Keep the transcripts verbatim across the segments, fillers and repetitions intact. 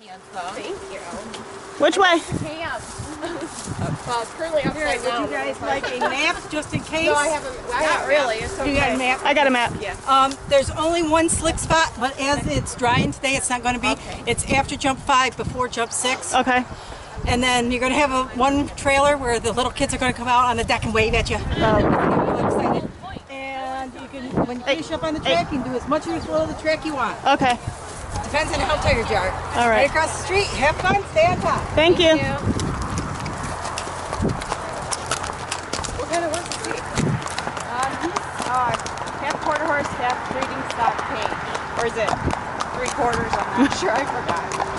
Thank you. Which way? Camp. Well, it's currently upside down. Would you guys like a map just in case? No, I haven't. I Not haven't really. It's You okay. got a map? I got a map. Yeah. Um, there's only one slick spot, but as it's drying today, it's not going to be. Okay. It's after jump five, before jump six. Okay. And then you're going to have a one trailer where the little kids are going to come out on the deck and wave at you. Um, And you can, when you finish up on the track, you can do as much as well of the track you want. okay. Depends on how tired you are. All right. Right across the street. Have fun. Stay on top. Thank you. What kind of horse is he? Um, he's uh, half quarter horse, half breeding stock cage. Or is it three quarters? I'm not sure. I forgot.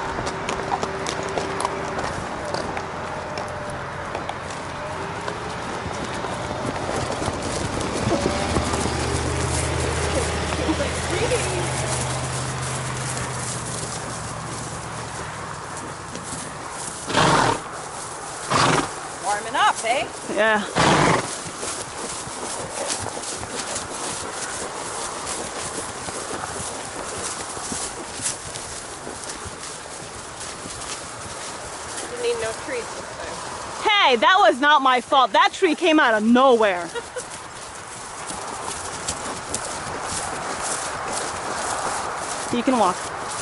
Warming up, eh? Yeah. You need no trees this time. Hey, that was not my fault. That tree came out of nowhere. You can walk.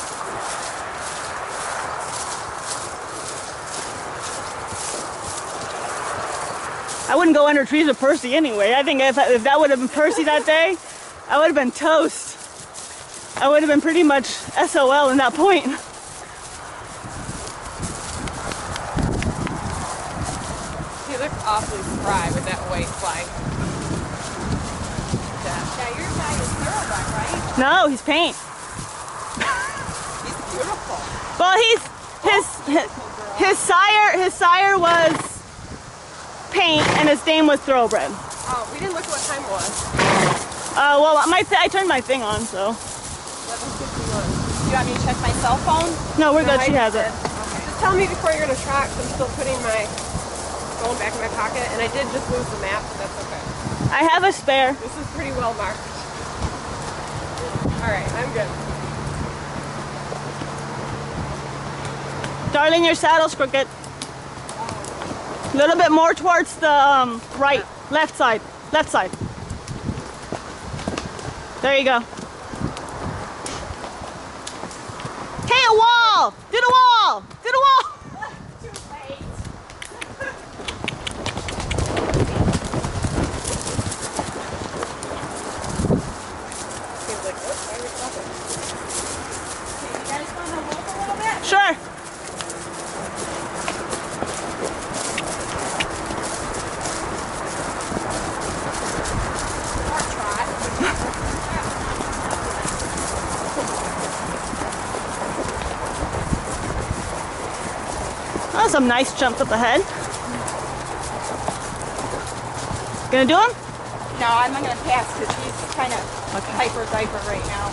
I wouldn't go under trees with Percy anyway. I think if, if that would have been Percy that day, I would have been toast. I would have been pretty much S O L in that point. He looks awfully spry with that white flag. Yeah, your guy is thoroughbred, right? No, he's paint. He's beautiful. Well, he's his his, his sire his sire was paint and his name was thoroughbred. Oh, we didn't look at what time it was. Uh, well, my th I turned my thing on, so. eleven fifty-one. You want me to check my cell phone? No, we're good. I She has just it. did. Just tell me before you're gonna track. I'm still putting my phone back in my pocket, and I did just lose the map, but that's okay. I have a spare. This is pretty well marked. All right, I'm good. Darling, your saddle's crooked. A little bit more towards the um, right, left side, left side. There you go. Hey, a wall! Do the wall! Do the wall! Too late. Seems like, oops, I was stopping. Okay, you guys want to move a little bit? Sure. Or trot. Oh, some nice jumps up ahead. Gonna do them? No, I'm not going to pass because he's kind of hyper diaper right now.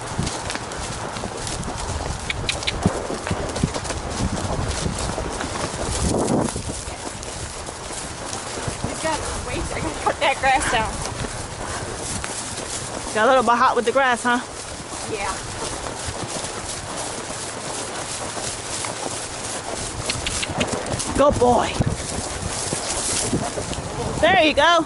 He's got wait, I can cut that grass down. Got a little bit hot with the grass, huh? Yeah. Good boy. There you go.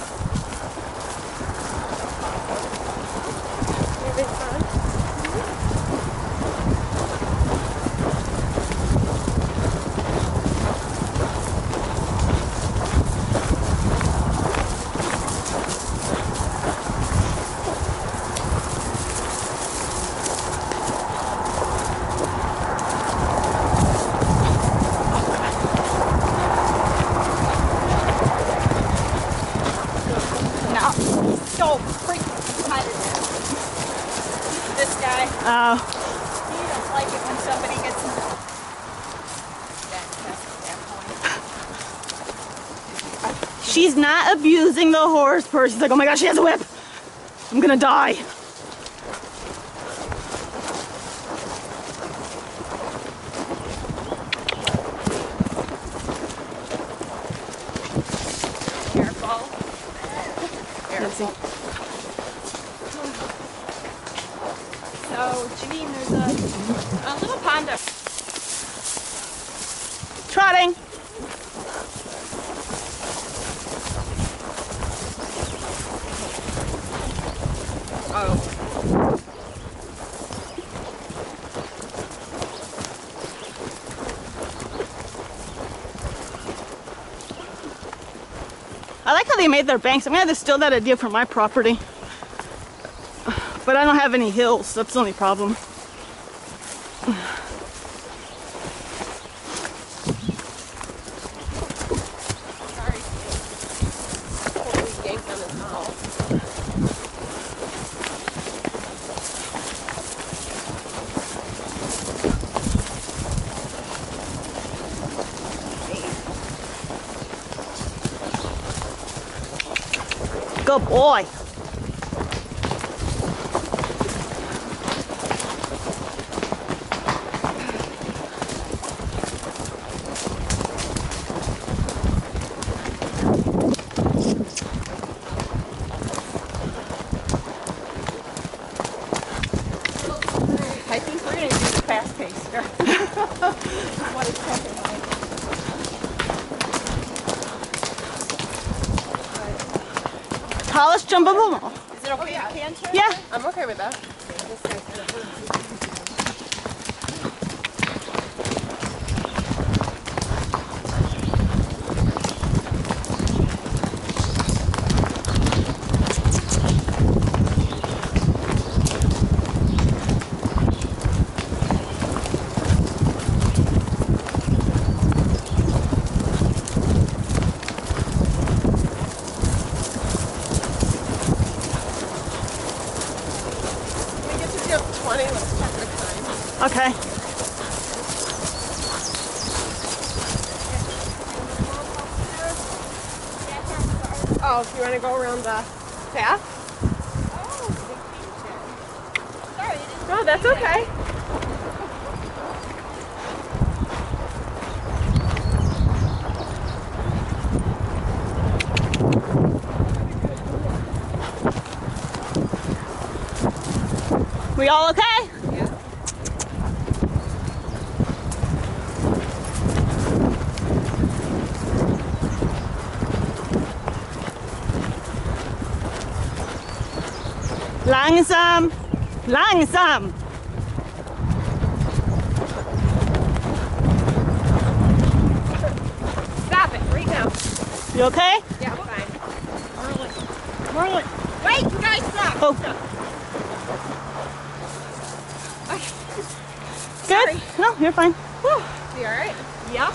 No. So freaking competitive. This guy, Oh, he doesn't like it when somebody gets in that test at that point. she's not abusing the horse. Percy's like, oh my gosh, she has a whip. I'm gonna die. Careful. Careful. So, Janine, there's a, a little pond up spotting. Oh. I like how they made their banks. I'm gonna have to steal that idea from my property. But I don't have any hills. That's the only problem. Sorry. Totally yanked on this mouth. Good boy. I think we're going to do the fast pace here. What is happening? Tallest jump of them all. Is it okay? yeah. You can turn? Yeah. I'm okay with that. twenty, let's check the time. Okay. Oh, if you want to go around the path? Oh, they changed it. Sorry, I didn't No, that's okay. We all okay? Yeah. Langsam. Langsam. Stop it right now. You okay? Yeah, I'm fine. Marlon. Wait, you guys stop. Oh. Good? No, you're fine. Whew. You all right? Yep.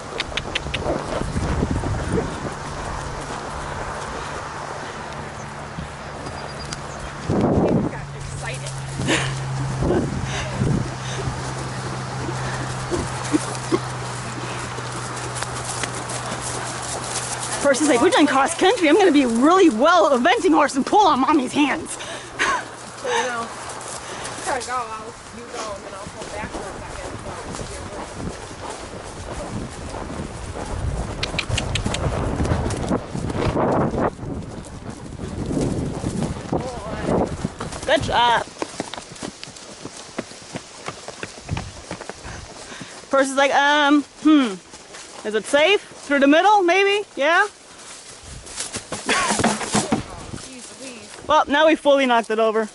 You got excited. Person's like, we're doing cross country. I'm going to be really well eventing horse and pull on mommy's hands. So, you know, try to go, I'll, you go, and then I'll pull back for a second. So, Good job. Person's like, um, hmm. Is it safe? Through the middle, maybe? Yeah? geez Louise. Well, now we fully knocked it over.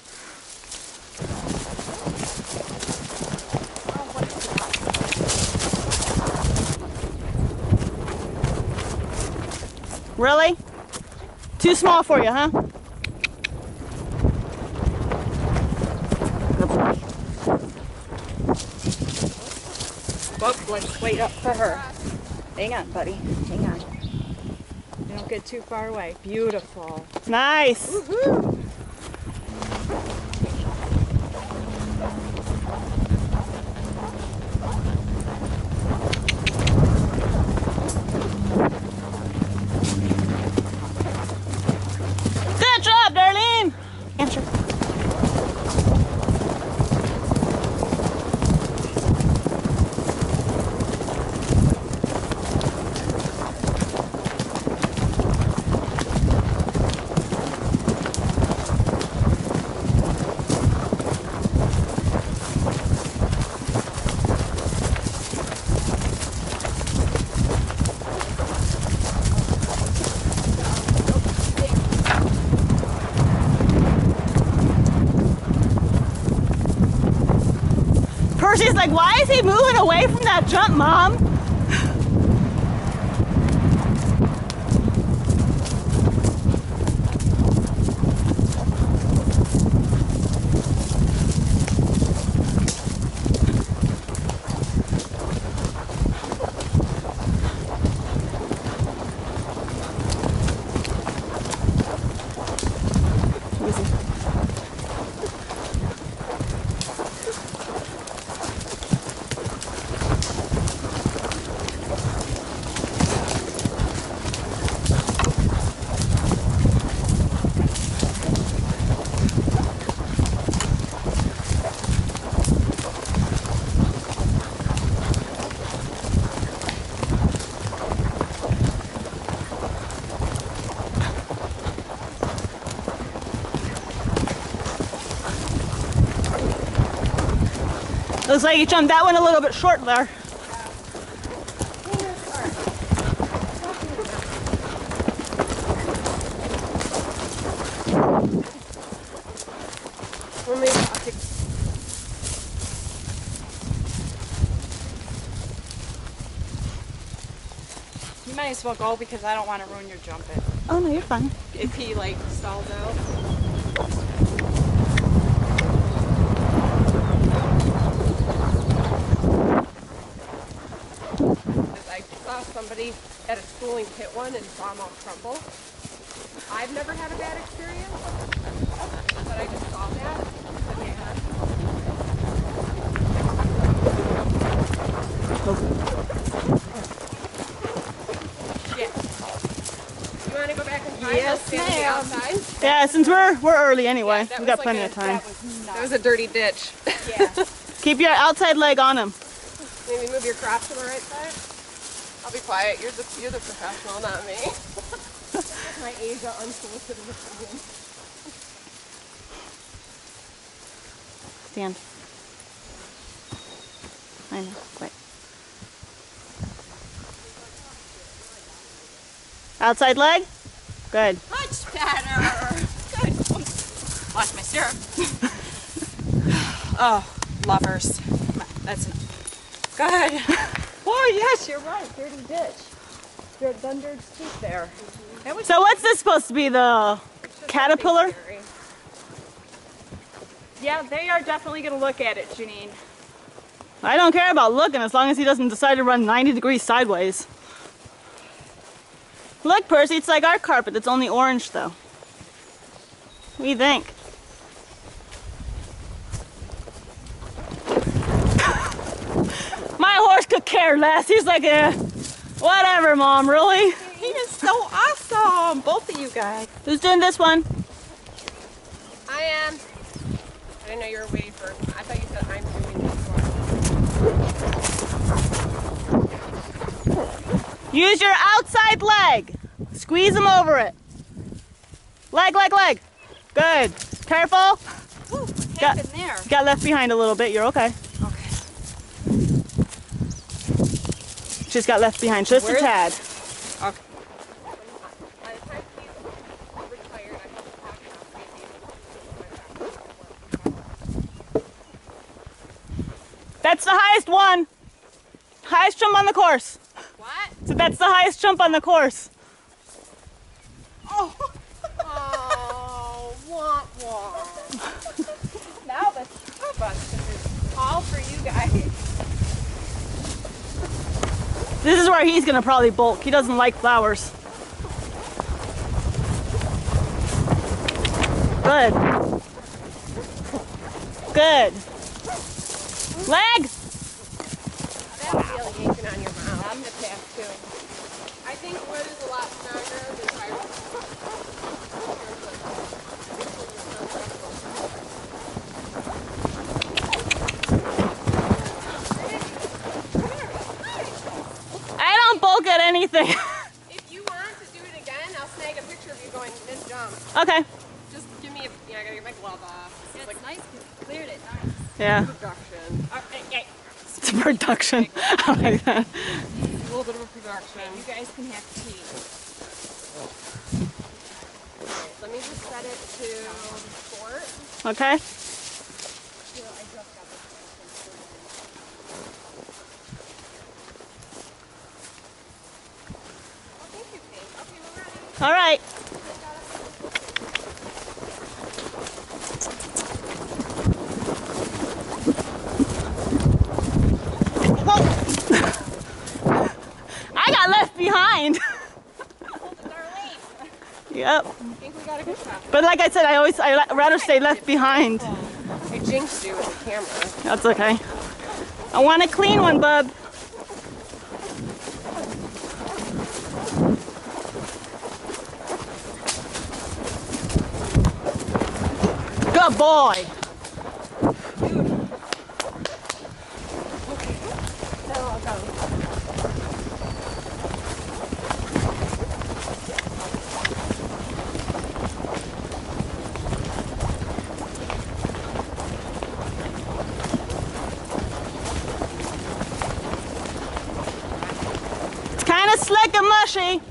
Really? Too small for you, huh? Well, let's wait up for her. Hang on, buddy. Hang on. Don't get too far away. Beautiful. Nice. Woohoo! Good job, Darlene. Answer. Percy's like, why is he moving away from that jump, Mom? Looks like you jumped that one a little bit short there. You might as well go because I don't want to ruin your jump it. Oh no, you're fine. If he like stalls out. I saw somebody at a schooling hit one and saw them all crumble. I've never had a bad experience, but I just saw that. Shit. You want to go back and try? Yes, ma'am. Outside? Yeah, since we're we're early anyway, Yeah, we that got was plenty like of a- time. That was That was a dirty ditch. Yeah. Keep your outside leg on him. Maybe move your crotch to the right side. I'll be quiet. You're the you're the professional, not me. My Asia unsolicited opinion. Stand. I know. Wait. Outside leg? Good. Much better. Good. Watch my syrup. Oh, lovers. Come on, that's enough. Good. Oh, yes, you're right. Dirty ditch. There, then there's teeth there. That was So what's this supposed to be? The caterpillar? Yeah, they are definitely going to look at it, Janine. I don't care about looking as long as he doesn't decide to run ninety degrees sideways. Look, Percy, it's like our carpet. It's only orange, though. What do you think? My horse could care less. He's like a, whatever, Mom, really? He is so awesome, both of you guys. Who's doing this one? I am. I didn't know you were waiting for. I thought you said I'm doing this one. Use your outside leg. Squeeze him over it. Leg, leg, leg. Good. Careful. Ooh, what Got- happened there? Got left behind a little bit. You're okay. Okay. Just got left behind just a Where's- tad. Okay. By the time he's retired, I have to talk about That's the highest one. Highest jump on the course. What? So that's the highest jump on the course. Oh. Oh, womp womp. Now the tour bus is all for you guys. This is where he's gonna probably bulk. He doesn't like flowers. Good. Good. Leg. That feel yanking on your mouth. I'm the pass too. I think wood is a lot stronger than fiber. I don't bulk at anything. If you want to do it again, I'll snag a picture of you going this jump. Okay. Just give me a. Yeah, I gotta get my glove off. This is It's like nice because you cleared it nice. Yeah. production. Okay, okay. It's a production. I like that. A little bit of a production. You guys can have tea. Alright, let me just set it to sport. Okay. All right. I got left behind. Yep. I think we got a good shot. But like I said, I always I rather stay left behind. I jinxed you with the camera. That's okay. I want a clean one, bub. Good boy. Now I'll go. It's kind of slick and mushy.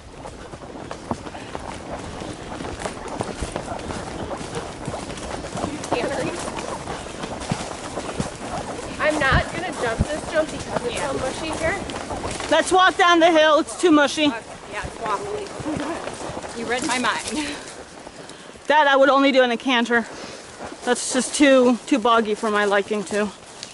I'm not gonna jump this jump because it's so mushy here. Let's walk down the hill. It's too mushy. Okay, yeah, it's wobbly. You read my mind. That I would only do in a canter. That's just too too boggy for my liking too.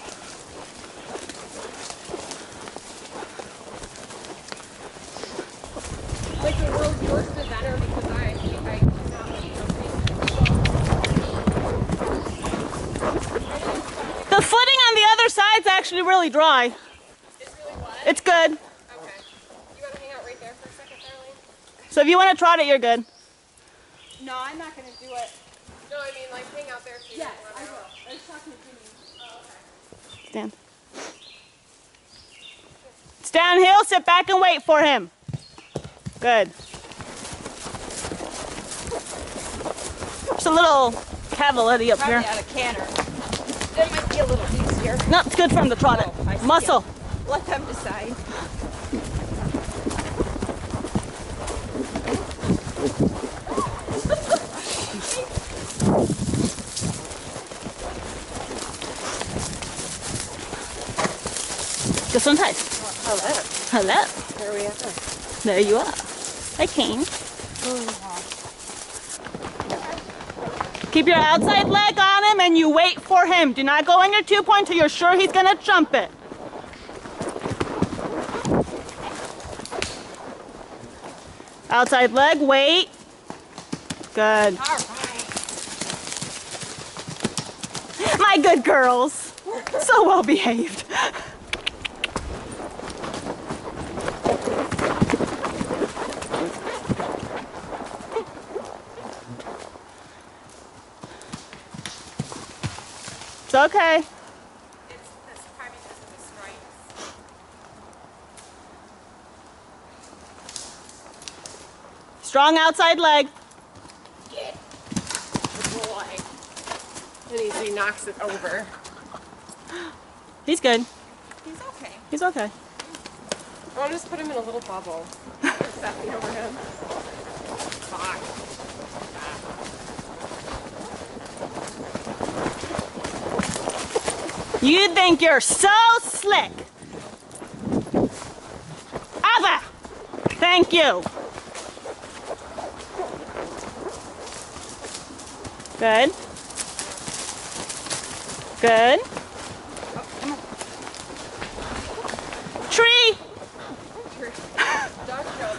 Like the world's worst presenter because I think I cannot be jumping. The footing on the other side's actually really dry. It's really wet. It's good. Okay. You want to hang out right there for a second, Darlene? So if you want to trot it, you're good. No, I'm not going to do it. No, I mean like hang out there. So you Yes, don't I run will. out. I was talking to Jimmy. Oh, okay. Stand. It's downhill. Sit back and wait for him. Good. There's a little cavallety up Probably here. out of canter. It might be a little easier. No, it's good for him to trot it. Oh, I see Muscle. it. Let them decide. This one's tight. Hello. Hello. Where are we at? There you are. Hi, Kane. Keep your outside leg on him and you wait for him. Do not go on your two point till you're sure he's going to jump it. Outside leg, wait. Good. All right. My good girls. So well behaved. It's okay. It's this probably because of the stripes. Strong outside leg. Good boy. And he, he knocks it over. He's good. He's okay. He's okay. I want to just put him in a little bubble. Set me over him. Fuck. You think you're so slick. Ava! Thank you. Good. Good. Tree! Dog jump.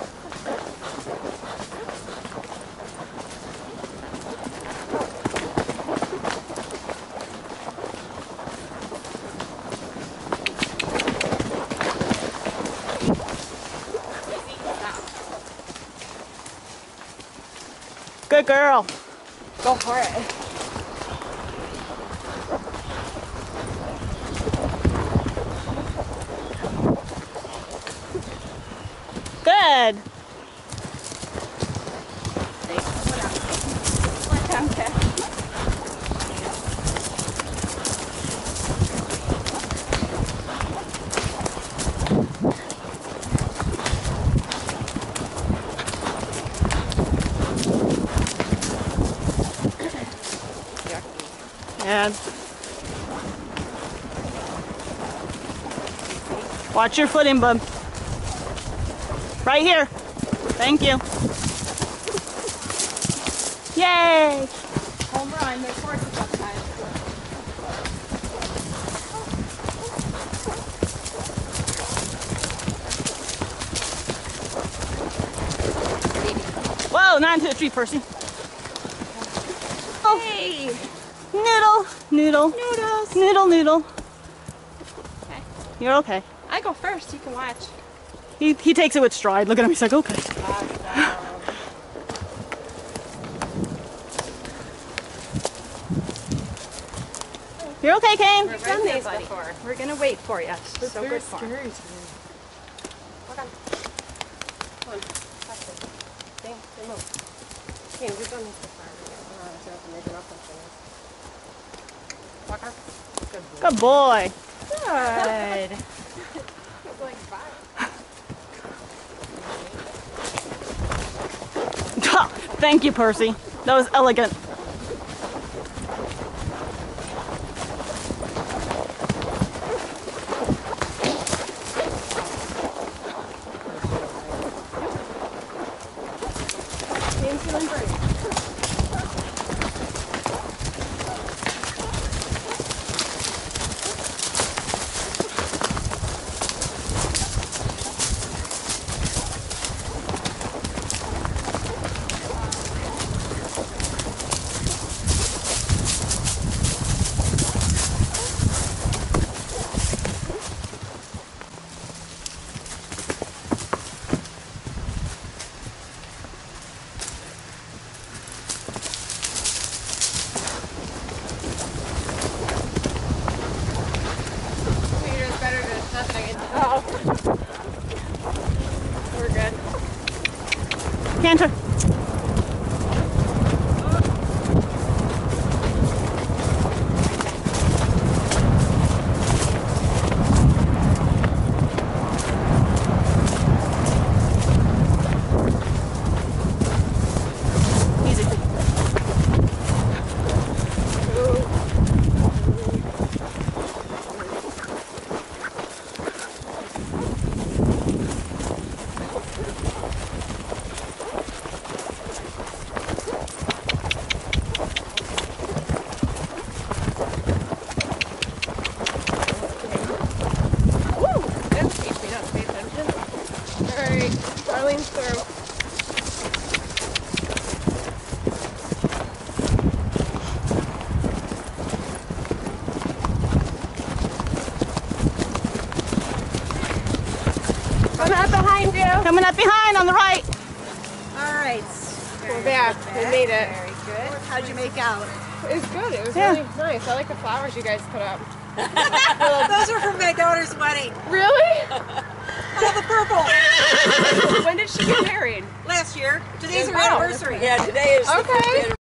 Good girl. Go for it. Good. Let them catch. And watch your footing, bub. Right here. Thank you. Yay! Home run. There's horses outside. Whoa, not into the tree, Percy. Oh. Hey! Noodle, noodle. Noodles. Noodle, noodle. Okay. You're okay. I go first. You can watch. He, he takes it with stride. Look at him. He's like, okay. You're okay, Kane. We've done these before. We're gonna wait for you. It's so very good form. scary to me. Walk on. Come on. Touch it. Dang, they move. Okay, we've done this before. I don't know if I'm making up something. Walk on. Good boy. Good boy. Good. It's like five. Thank you, Percy. That was elegant. Kane's feeling great. Peter's better than nothing. Oh. We're good. Canter. Easy. Woo! That's teach me not to pay attention. Alright, Darlene's through. Coming up behind you. Coming up behind on the right. All right. We're back. We made it. Very good. How'd you make out? It was good. It was Yeah. really nice. I like the flowers you guys put up. Those are from my daughter's wedding. Really? Oh, the purple. When did she get married? Last year. Today's her Oh. anniversary. Yeah, today is the Okay. fifth